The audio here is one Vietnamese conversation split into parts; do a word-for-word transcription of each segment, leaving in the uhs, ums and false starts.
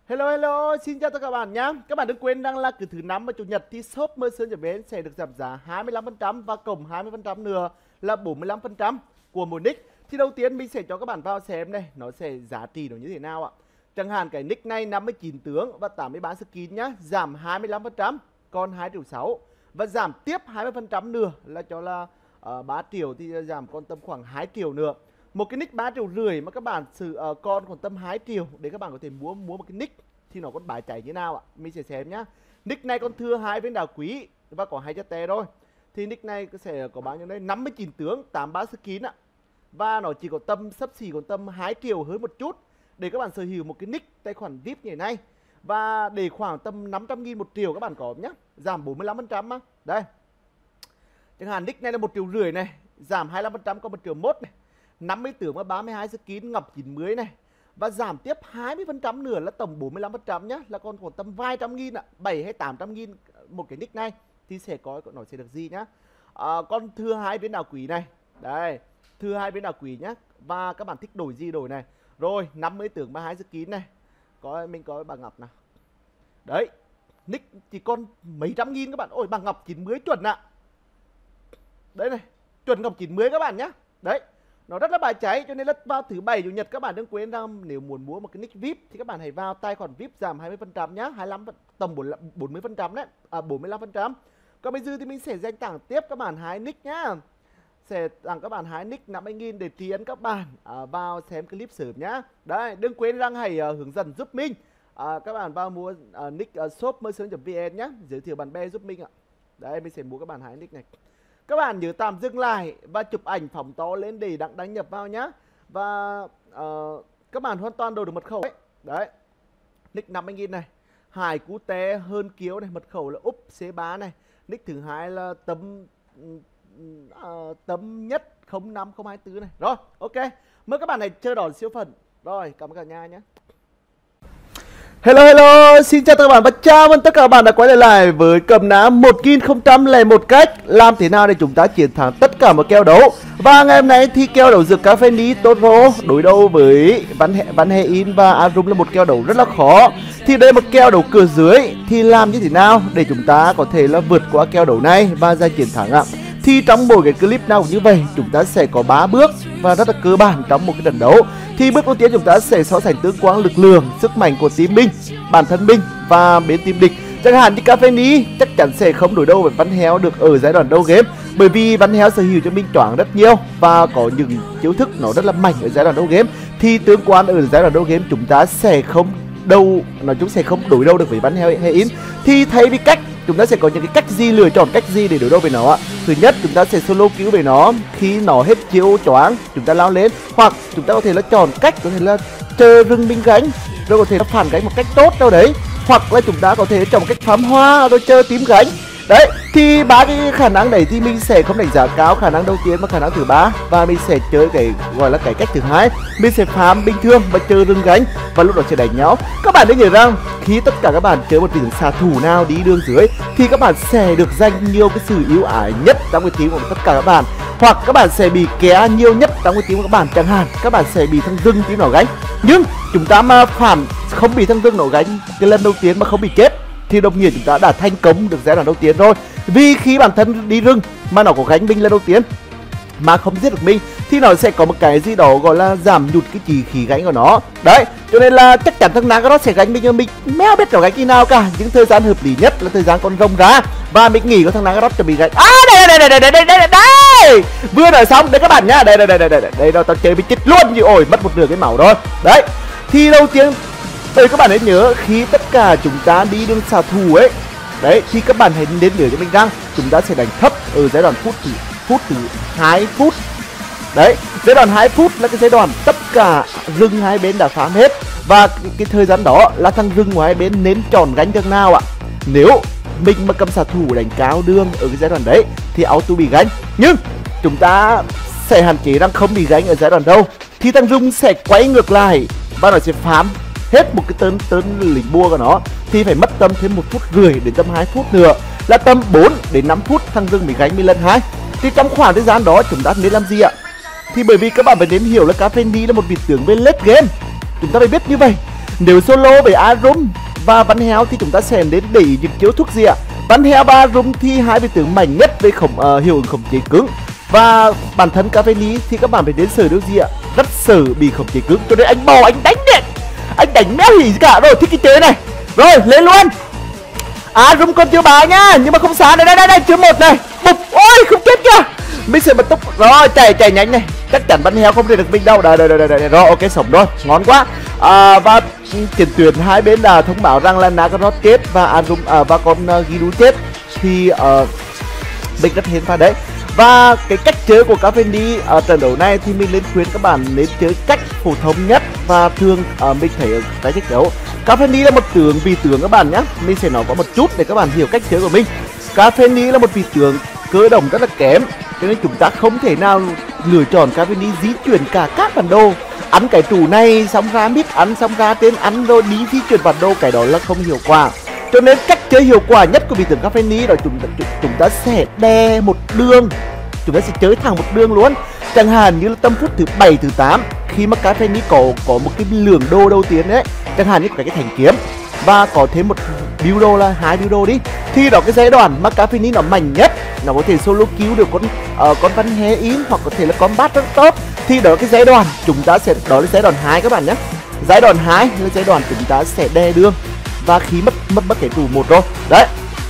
Hello hello, xin chào tất cả các bạn nhé. Các bạn đừng quên rằng là cứ thứ năm và chủ nhật thì shop Merchant.vn sẽ được giảm giá hai mươi lăm phần trăm và cộng hai mươi phần trăm nữa là bốn mươi lăm phần trăm của một nick. Thì đầu tiên mình sẽ cho các bạn vào xem này, nó sẽ giá trị nó như thế nào ạ. Chẳng hạn cái nick này năm mươi chín tướng và tám mươi ba skin nhá, giảm hai mươi lăm phần trăm còn hai triệu sáu và giảm tiếp hai mươi phần trăm nữa là cho là uh, ba triệu thì giảm còn tầm khoảng hai triệu nữa. Một cái nick ba triệu rưỡi mà các bạn sử uh, con còn tầm hai triệu để các bạn có thể mua mua một cái nick thì nó còn bài chạy như nào ạ? Mình sẽ xem nhá. Nick này còn thừa hai viên đá quý và có hai chất tè thôi. Thì nick này sẽ có bao nhiêu đây? năm mươi chín tướng, tám mươi ba skin ạ. Và nó chỉ có tầm sấp xỉ còn tầm hai triệu hơn một chút để các bạn sở hữu một cái nick tài khoản vê i pê như thế này. Và để khoảng tầm năm trăm nghìn một triệu các bạn có nhá. Giảm bốn mươi lăm phần trăm á. Đây. Chẳng hạn nick này là một triệu rưỡi này, giảm hai mươi lăm phần trăm còn một triệu một này. năm mươi tướng và ba mươi hai skin ngọc chín mươi này. Và giảm tiếp hai mươi phần trăm nữa là tổng bốn mươi lăm phần trăm nhá, là còn khoảng tầm vài trăm nghìn ạ, bảy hay tám trăm nghìn một cái nick này thì sẽ có nó sẽ được gì nhá. À, còn thừa hai viên đá quý này. Đây, thừa hai viên đá quý nhá. Và các bạn thích đổi gì đổi này. Rồi, năm mươi tướng ba mươi hai skin này. Có mình có bà Ngọc nào. Đấy, nick chỉ còn mấy trăm nghìn các bạn. Ôi bà Ngọc chín mươi chuẩn ạ. Đấy này, chuẩn Ngọc chín mươi các bạn nhá. Đấy. Nó rất là bài cháy, cho nên là vào thứ bảy chủ nhật các bạn đừng quên rằng nếu muốn mua một cái nick vê i pê thì các bạn hãy vào tài khoản vê i pê giảm hai mươi phần trăm nhá, hai mươi lăm tầm bốn mươi phần trăm đấy, à bốn mươi lăm phần trăm. Còn bây giờ thì mình sẽ dành tặng tiếp các bạn hai nick nhá. Sẽ tặng các bạn hai nick năm mươi nghìn để tri ân các bạn à, vào xem clip sớm nhá. Đấy, đừng quên rằng hãy uh, hướng dẫn giúp mình. À, các bạn vào mua uh, nick uh, shop Merchant.vn nhá, giới thiệu bạn bè giúp mình ạ. Đấy, mình sẽ mua các bạn hai nick này. Các bạn nhớ tạm dừng lại và chụp ảnh phóng to lên để đăng đăng nhập vào nhá. Và uh, các bạn hoàn toàn đổi được mật khẩu ấy. Đấy. Nick năm mươi nghìn này. Hải cú té hơn kiếu này, mật khẩu là úp xê ba này. Nick thứ hai là tấm uh, tấm nhất không năm không hai tư này. Rồi, ok. Mời các bạn này chơi đòn siêu phần. Rồi, cảm ơn cả nhà nhé. Hello hello, xin chào tất cả các bạn và chào mừng tất cả các bạn đã quay trở lại với Cầm Nã một nghìn không trăm lẻ một cách làm thế nào để chúng ta chiến thắng tất cả một kèo đấu. Và ngày hôm nay thì kèo đấu giữa Cafeni Toro đối đầu với Văn Hệ Văn Hệ In và Arum là một kèo đấu rất là khó. Thì đây một kèo đấu cửa dưới thì làm như thế nào để chúng ta có thể là vượt qua kèo đấu này và giành chiến thắng ạ? Thì trong mỗi cái clip nào cũng như vậy, chúng ta sẽ có ba bước và rất là cơ bản trong một cái trận đấu. Thì bước đầu tiên chúng ta sẽ so sánh tương quan lực lượng, sức mạnh của team mình, bản thân mình và bên team địch. Chẳng hạn như Cafeni chắc chắn sẽ không đối đầu với Văn Héo được ở giai đoạn đầu game, bởi vì Văn Héo sở hữu cho mình choáng rất nhiều và có những chiêu thức nó rất là mạnh ở giai đoạn đầu game. Thì tương quan ở giai đoạn đầu game chúng ta sẽ không đâu, nói chung sẽ không đối đầu được với Văn Héo hay In. Thì thay vì cách chúng ta sẽ có những cái cách gì, lựa chọn cách gì để đối đầu với nó ạ. Thứ nhất, chúng ta sẽ solo cứu với nó khi nó hết chiêu choáng, chúng ta lao lên, hoặc chúng ta có thể là chọn cách có thể là chờ rừng mình gánh rồi có thể là phản gánh một cách tốt đâu đấy, hoặc là chúng ta có thể chọn một cách phám hoa rồi chờ tím gánh. Đấy, thì ba cái khả năng đấy thì mình sẽ không đánh giá cao khả năng đầu tiên và khả năng thứ ba, và mình sẽ chơi cái gọi là cái cách thứ hai, mình sẽ farm bình thường và chơi rừng gánh và lúc đó sẽ đánh nhau. Các bạn nên nhớ rằng khi tất cả các bạn chơi một vị xạ thủ nào đi đường dưới thì các bạn sẽ được giành nhiều cái sự ưu ái nhất trong cái team của tất cả các bạn, hoặc các bạn sẽ bị ké nhiều nhất trong cái team của các bạn. Chẳng hạn các bạn sẽ bị thằng rừng team nó gánh, nhưng chúng ta mà phản không bị thằng rừng nó gánh cái lần đầu tiên mà không bị chết thì đồng nghĩa chúng ta đã thành công được giai đoạn đầu tiên rồi. Vì khi bản thân đi rừng mà nó có gánh mình lần đầu tiên mà không giết được mình thì nó sẽ có một cái gì đó gọi là giảm nhụt cái chi khí gánh của nó. Đấy, cho nên là chắc chắn thằng Nagaroth sẽ gánh mình, nhưng mình mẹ biết nó gánh khi nào cả. Những thời gian hợp lý nhất là thời gian con rồng ra và mình nghĩ có thằng Nagaroth chuẩn bị gánh. À đây đây đây đây đây đây đây đây. Vừa nói xong đấy các bạn nhá. Đây đây đây đây đây đây đây tao chơi bị chết luôn như ổi, mất một nửa cái máu rồi. Đấy. Thì đầu tiên đây các bạn hãy nhớ khi tất cả chúng ta đi đường xạ thủ ấy, đấy thì các bạn hãy nên nhớ cho mình rằng chúng ta sẽ đánh thấp ở giai đoạn phút từ phút từ hai phút. Đấy, giai đoạn hai phút là cái giai đoạn tất cả rừng hai bên đã phá hết, và cái, cái thời gian đó là thằng rừng của hai bên nên chọn gánh đường nào ạ. Nếu mình mà cầm xạ thủ đánh cao đường ở cái giai đoạn đấy thì auto bị gánh, nhưng chúng ta sẽ hạn chế rằng không bị gánh ở giai đoạn đâu thì thằng rừng sẽ quay ngược lại và nó sẽ phám hết một cái tên tên lính bua của nó, thì phải mất tầm thêm một phút rưỡi đến tầm hai phút nữa, là tầm bốn đến năm phút thằng rừng bị gánh mình lần hai. Thì trong khoảng thời gian đó chúng ta nên làm gì ạ? Thì bởi vì các bạn phải nên hiểu là Cafeni là một vị tướng về late game, chúng ta phải biết như vậy. Nếu solo với Arum và Văn Héo thì chúng ta sẽ đến để ý những chiếu thuốc gì ạ? Văn Héo và Arum thì hai vị tướng mạnh nhất với khổng uh, hiệu ứng khống chế cứng. Và bản thân Cavani thì các bạn phải đến sở được gì ạ? Rất sở bị khống chế cứng. Cho nên anh bò anh đánh điện, anh đánh méo hỉ cả rồi, thích cái chế này. Rồi lên luôn. Arum còn chưa bà nhá, nhưng mà không xa. Đây đây đây, đây chưa một này. Bụp, ôi không chết kìa. Mình sẽ bật tốc rồi, chạy chạy nhanh này. Chắc chắn Văn Héo không thể được mình đâu. Đây đây đây đây, đây. Rồi ok, sống rồi, ngon quá. À, và tiền tuyển hai bên đã thông báo rằng là Nakaroth chết và Arum à, và con uh, Giru chết. Thì uh, mình rất hên pha đấy. Và cái cách chơi của Cavani ở trận đấu này thì mình nên khuyên các bạn nên chơi cách phổ thông nhất. Và thường uh, mình thấy ở cái cách đấu Cavani là một tướng vị tướng các bạn nhé. Mình sẽ nói có một chút để các bạn hiểu cách chơi của mình. Cavani là một vị tướng cơ động rất là kém, cho nên chúng ta không thể nào lựa chọn Cavani di chuyển cả các bản đồ. Ăn cái trụ này xong ra mid, ăn xong ra trên, ăn rồi đi di chuyển bản đồ, cái đó là không hiệu quả. Cho nên cách chơi hiệu quả nhất của vị tướng Cavani đó chúng ta, chúng ta sẽ đè một đường, chúng ta sẽ chơi thẳng một đường luôn. Chẳng hạn như là tầm phút thứ bảy thứ tám khi mà Cavani có có một cái lượng đô đầu tiên đấy, chẳng hạn như cái cái thanh kiếm và có thêm một build đô là hai build đô đi, thì đó cái giai đoạn mà Cavani nó mạnh nhất, nó có thể solo cứu được con uh, con Văn Héo in hoặc có thể là combat rất tốt, thì đó là cái giai đoạn chúng ta sẽ, đó là giai đoạn hai các bạn nhé. Giai đoạn hai là giai đoạn chúng ta sẽ đè đường và khi mất mất mất cái trụ một rồi đấy.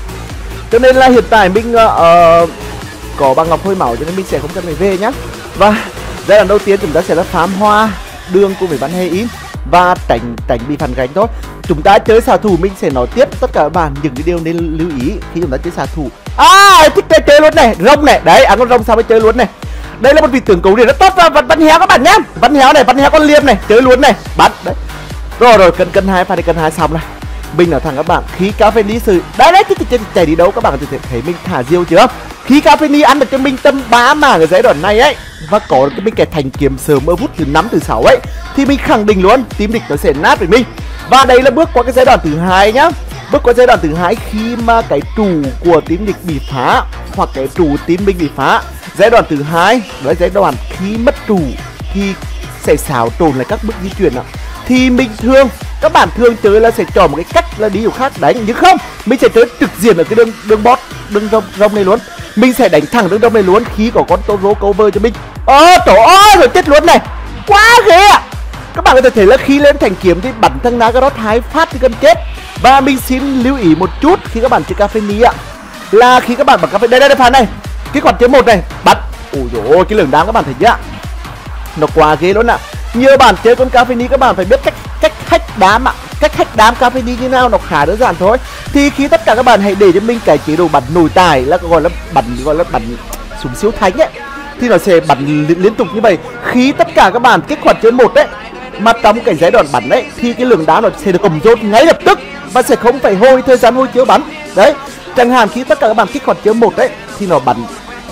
Cho nên là hiện tại mình uh, có bằng ngọc hôi máu cho nên mình sẽ không cần phải về nhá. Và giai đoạn đầu tiên chúng ta sẽ là farm hoa đường cùng với Văn Héo in và tránh tránh bị phản gánh thôi. Chúng ta chơi xạ thủ, mình sẽ nói tiếp tất cả các bạn những cái điều nên lưu ý khi chúng ta chơi xạ thủ. À, thích chơi, chơi luôn này, rồng này, đấy, ăn con rồng sao mới chơi luôn này. Đây là một vị tướng cấu điện rất tốt và Văn, Văn Héo các bạn nhá. Văn Héo này, Văn Héo con liêm này, chơi luôn này, bắn đấy. Rồi rồi, cân cân hai pha đi, cân hai xong này. Mình nói thẳng các bạn, khi Cavani sử đấy đấy thì chạy, chạy đi đâu các bạn có thể thấy mình thả diêu chưa? Khi Cavani ăn được cho mình tâm ba mảng ở giai đoạn này ấy và có được cái mình cái thành kiếm sớm ở phút thứ năm thứ sáu ấy, thì mình khẳng định luôn team địch nó sẽ nát với mình. Và đây là bước qua cái giai đoạn thứ hai nhá. Bước qua giai đoạn thứ hai khi mà cái trụ của team địch bị phá hoặc cái trụ team mình bị phá. Giai đoạn thứ hai đó là giai đoạn khi mất trụ thì sẽ xáo trộn lại các bước di chuyển ạ. Thì mình thường các bạn thường chơi là sẽ chọn một cái cách là đi kiểu khác đánh, nhưng không, mình sẽ chơi trực diện ở cái đường đường bot đường rồng rồng này luôn. Mình sẽ đánh thẳng đường rồng này luôn khi có con Toro cover cho mình. Ơ trời ơi, rồi chết luôn này, quá ghê ạ. Các bạn có thể thấy là khi lên thành kiếm thì bắn thằng Nakaroth hai phát thì gần chết. Và mình xin lưu ý một chút khi các bạn chơi Cavani ạ, là khi các bạn bắn Cavani đây đây đây phán này, cái quạt chém một này bắn, ôi dồi ôi cái lượng đám các bạn thấy chưa, nó quá ghê luôn ạ. Nhiều bạn chơi con Cavani các bạn phải biết cách cách hack đám ạ. Cách hack đám Cavani như nào nó khá đơn giản thôi. Thì khi tất cả các bạn hãy để cho mình cái chế độ bắn nổi tài là gọi là bắn gọi là bắn súng siêu thánh ấy, thì nó sẽ bắn liên, liên tục như vậy. Khi tất cả các bạn kích hoạt trên một đấy mà trong cái giai đoạn bắn đấy thì cái lượng đá nó sẽ được cộng dồn ngay lập tức và sẽ không phải hồi thời gian hồi chiếu bắn đấy. Chẳng hạn khi tất cả các bạn kích hoạt chiếu một đấy thì nó bắn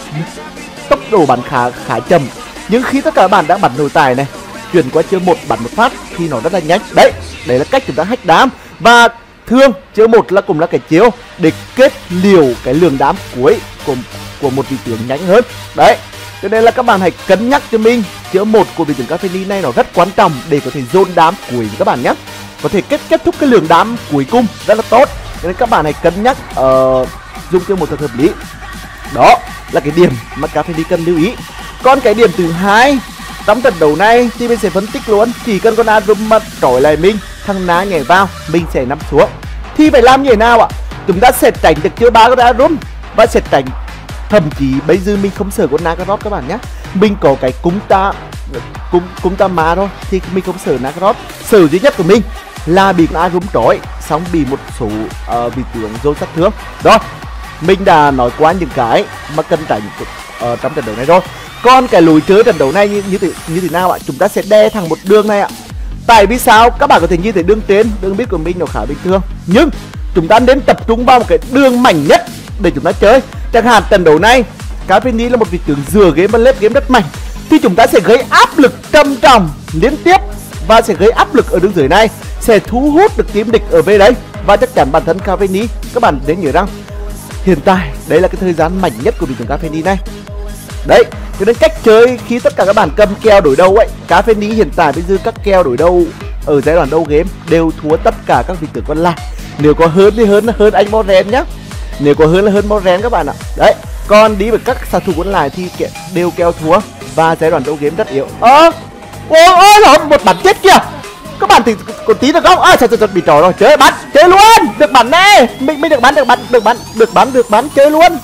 tốc độ bắn khá khá chậm, nhưng khi tất cả các bạn đã bắn nổi tài này chuyển qua chiêu một bắn một phát thì nó rất là nhanh đấy. Đấy là cách chúng ta hack đám. Và thường chiêu một là cũng là cái chiêu để kết liều cái lượng đám cuối của của một vị tướng nhanh hơn đấy. Cho nên là các bạn hãy cân nhắc cho mình chiêu một của vị tướng Cavani này nó rất quan trọng để có thể dồn đám cuối các bạn nhé, có thể kết kết thúc cái lượng đám cuối cùng rất là tốt. Cho nên các bạn hãy cân nhắc uh, dùng chiêu một thật hợp lý. Đó là cái điểm mà Cavani cần lưu ý. Còn cái điểm thứ hai trong trận đấu này thì mình sẽ phân tích luôn. Chỉ cần con Arum mà trói lại mình, thằng ná nhảy vào, mình sẽ nằm xuống. Thì phải làm như thế nào ạ? Chúng ta sẽ tránh được chiêu ba con Arum và sẽ tránh, thậm chí bây giờ mình không sợ con Nakaroth các bạn nhé. Mình có cái cung ta cung cung ta má thôi thì mình không sợ Nakaroth. Sợ duy nhất của mình là bị con Arum trói, xong bị một số uh, vị tướng dồn sát thương. Rồi, mình đã nói qua những cái mà cần tránh uh, trong trận đấu này rồi. Còn cái lối chơi trận đấu này như, như, thế, như thế nào ạ? Chúng ta sẽ đe thẳng một đường này ạ. Tại vì sao? Các bạn có thể nhìn thấy đường trên, đường mid của mình nó khá bình thường, nhưng chúng ta nên tập trung vào một cái đường mạnh nhất để chúng ta chơi. Chẳng hạn trận đấu này Cavani là một vị tướng dừa game và lép game rất mạnh, thì chúng ta sẽ gây áp lực trầm trọng liên tiếp và sẽ gây áp lực ở đường dưới này, sẽ thu hút được team địch ở về đấy. Và chắc chắn bản thân Cavani, các bạn nên nhớ rằng hiện tại đấy là cái thời gian mạnh nhất của vị tướng Cavani này. Đấy, cho nên cách chơi khi tất cả các bạn cầm kèo đổi đầu ấy, Cavani hiện tại bây giờ các kèo đổi đầu ở giai đoạn đầu game đều thua tất cả các vị tướng còn lại. Nếu có hơn thì hơn hơn anh Moren nhá. Nếu có hơn là hơn Moren các bạn ạ. Đấy, còn đi với các xạ thủ còn lại thì đều kèo thua và giai đoạn đầu game rất yếu. Ơ, à, ôi ôi rồi một bắn chết kìa. Các bạn thì còn tí được không? À, trời trời bị trò rồi, chơi bắn, chơi luôn, được bắn nè, mình mình được bắn, được bắn, được bắn, được bắn, được bắn, chơi luôn.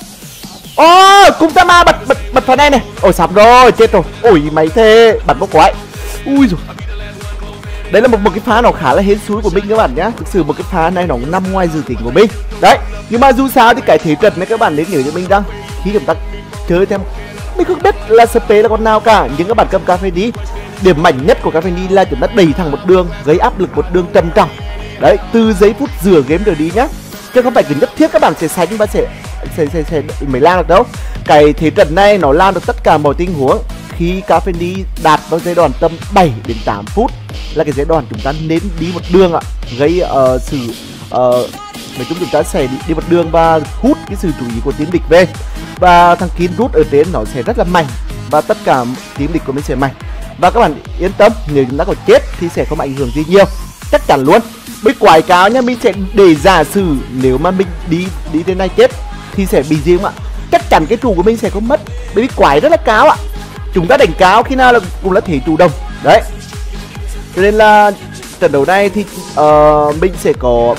Ô, oh, cung Tama bật bật bật phần này này. Ôi sắm rồi, chết rồi. Ôi mày thế, bắn bốc quái. Ui rồi. Đấy là một một cái pha nó khá là hên xui của mình các bạn nhá. Thực sự một cái pha này nó nằm ngoài dự tính của mình. Đấy, nhưng mà dù sao thì cái thế trận này các bạn nên nhớ cho mình rằng khi chúng ta chơi thêm, mình không biết là sp là con nào cả, nhưng các bạn cầm cà phê đi, điểm mạnh nhất của cà phê đi là chúng ta đẩy thẳng một đường, gây áp lực một đường trầm trọng. Đấy, từ giây phút rửa game rồi đi nhá, chứ không phải cứ nhất thiết các bạn sẽ sánh và sẽ sẽ sẽ, sẽ mới lan được đâu. Cái thế trận này nó lan được tất cả mọi tình huống. Khi cà phê đi đạt vào giai đoạn tầm bảy đến tám phút là cái giai đoạn chúng ta nên đi một đường ạ, gây uh, sự uh, nói chung chúng ta sẽ đi, đi một đường và hút cái sự chú ý của team địch về, và thằng Kin rút ở trên nó sẽ rất là mạnh và tất cả team địch của mình sẽ mạnh. Và các bạn yên tâm, nếu chúng ta có chết thì sẽ không ảnh hưởng gì nhiều, chắc chắn luôn. Với quái cáo nhá, mình sẽ để giả sử nếu mà mình đi đi trên này chết thì sẽ bị gì không ạ? Chắc chắn cái trụ của mình sẽ không mất, bởi vì quái rất là cao ạ. Chúng ta đánh cáo khi nào là cũng là thể chủ động đấy. Cho nên là trận đấu này thì uh, mình sẽ có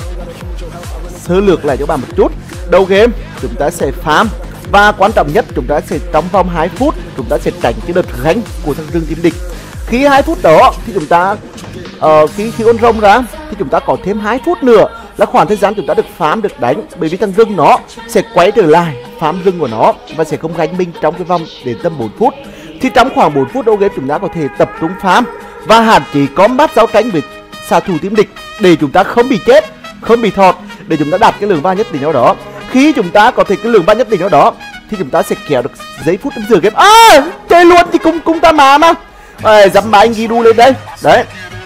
sơ lược lại cho bạn một chút. Đầu game chúng ta sẽ farm, và quan trọng nhất chúng ta sẽ trong vòng hai phút chúng ta sẽ tránh cái đợt gánh của thằng rừng team địch. Khi hai phút đó thì chúng ta uh, khi khi con rồng ra thì chúng ta có thêm hai phút nữa là khoảng thời gian chúng ta được farm, được đánh, bởi vì thằng rừng nó sẽ quay trở lại farm rừng của nó và sẽ không gánh mình trong cái vòng đến tầm bốn phút. Thì trong khoảng bốn phút đầu game chúng ta có thể tập trung farm và hạn chế combat giao tranh với xạ thủ team địch để chúng ta không bị chết, không bị thọt, để chúng ta đạt cái lượng va nhất định nào đó. Khi chúng ta có thể cái lượng va nhất định nào đó thì chúng ta sẽ kéo được giây phút rửa game. À, chơi luôn thì cung cung ta mà mà à, dám mà anh ghi đu lên đây. Đấy,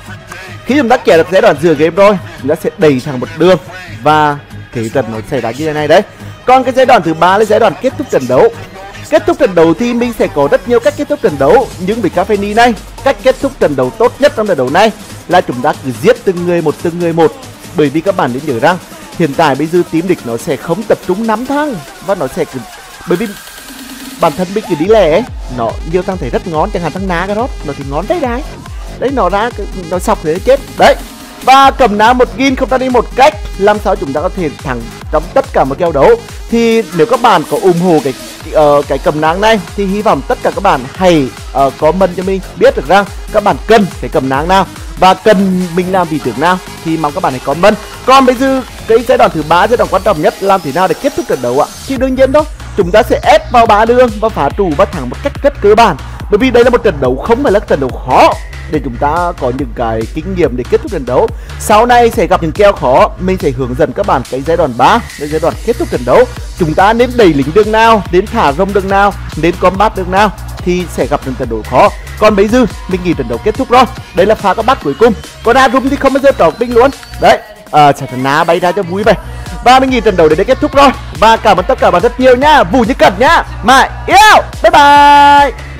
khi chúng ta kéo được giai đoạn rửa game rồi, chúng ta sẽ đẩy thẳng một đường và thế trận nó xảy ra như thế này đấy. Còn cái giai đoạn thứ ba là giai đoạn kết thúc trận đấu. Kết thúc trận đấu thì mình sẽ có rất nhiều cách kết thúc trận đấu, nhưng với Caffeine này, cách kết thúc trận đấu tốt nhất trong trận đấu này là chúng ta cứ giết từng người một, từng người một. Bởi vì các bạn nên nhớ rằng hiện tại bây giờ team địch nó sẽ không tập trung nắm thắng, và nó sẽ cứ, bởi vì bản thân mình cứ đi lẻ ấy, nó nhiều thằng thấy rất ngon, chẳng hạn thằng Nagarot nó thì ngon đấy đấy, đấy nó ra nó sọc thế chết đấy. Và cầm ná một nghìn không ta đi một cách làm sao chúng ta có thể thắng trong tất cả một kèo đấu. Thì nếu các bạn có ủng hộ cái uh, cái cầm nang này thì hy vọng tất cả các bạn hãy uh, comment cho mình biết được rằng các bạn cần cái cầm nang nào và cần mình làm vị tướng nào, thì mong các bạn hãy comment. Còn bây giờ cái giai đoạn thứ ba, giai đoạn quan trọng nhất, làm thế nào để kết thúc trận đấu ạ? Thì đương nhiên thôi, chúng ta sẽ ép vào ba đường và phá trụ và thắng một cách rất cơ bản, bởi vì đây là một trận đấu không phải là trận đấu khó, để chúng ta có những cái kinh nghiệm để kết thúc trận đấu. Sau này sẽ gặp những kèo khó, mình sẽ hướng dẫn các bạn cái giai đoạn ba, cái giai đoạn kết thúc trận đấu. Chúng ta nên đẩy lính đường nào, đến thả rông đường nào, đến combat đường nào thì sẽ gặp những trận đấu khó. Còn bây giờ mình nghĩ trận đấu kết thúc rồi. Đây là pha các bác cuối cùng. Còn Arum thì không bao giờ trọc binh luôn. Đấy, à, chả thằng ná bay ra cho vui vậy. Và mình nghĩ trận đấu đến đây kết thúc rồi. Và cảm ơn tất cả bạn rất nhiều nhá. Vũ Như Cẩn nhá. Mãi yêu. Bye bye.